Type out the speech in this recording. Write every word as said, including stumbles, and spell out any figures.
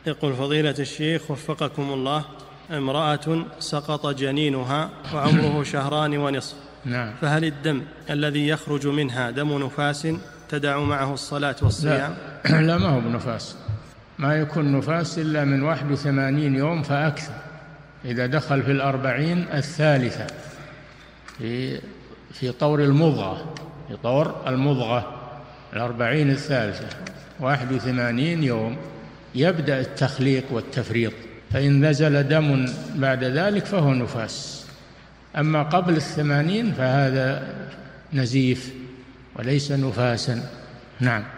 يقول فضيلة الشيخ وفقكم الله، امرأة سقط جنينها وعمره شهران ونصف، نعم. فهل الدم الذي يخرج منها دم نفاس تدع معه الصلاة والصيام؟ لا, لا ما هو بنفاس، ما يكون نفاس إلا من واحد وثمانين يوم فأكثر، إذا دخل في الأربعين الثالثة في في طور المضغة، في طور المضغة الأربعين الثالثة واحد وثمانين يوم يبدأ التخليق والتفريط، فإن نزل دم بعد ذلك فهو نفاس، أما قبل الثمانين فهذا نزيف وليس نفاسا. نعم.